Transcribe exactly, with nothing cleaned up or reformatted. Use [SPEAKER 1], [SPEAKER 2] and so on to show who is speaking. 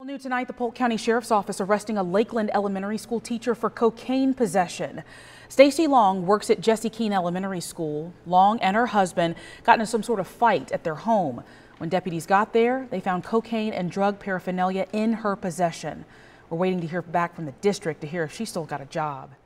[SPEAKER 1] Well, new tonight, the Polk County Sheriff's Office arresting a Lakeland Elementary School teacher for cocaine possession. Stacy Long works at Jesse Keene Elementary School. Long and her husband got into some sort of fight at their home. When deputies got there, they found cocaine and drug paraphernalia in her possession. We're waiting to hear back from the district to hear if she still got a job.